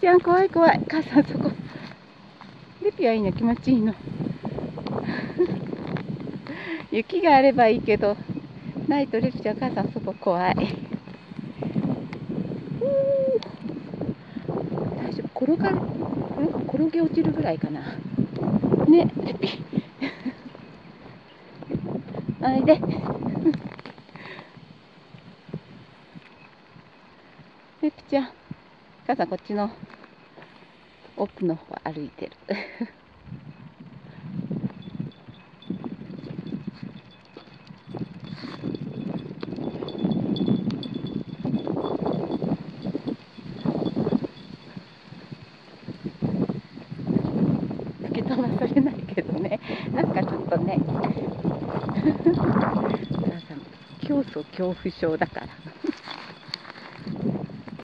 ちゃん怖い怖い。母さんそこ。レピはいいの、気持ちいいの。雪があればいいけど、ないとレピちゃん、母さんそこ怖い。大丈夫、転げ落ちるぐらいかな。ね、レピ。おいで。レピちゃん、母さんこっちの奥の方歩いてる。吹き飛ばされないけどね、なんかちょっとね、母さん、恐怖症だから。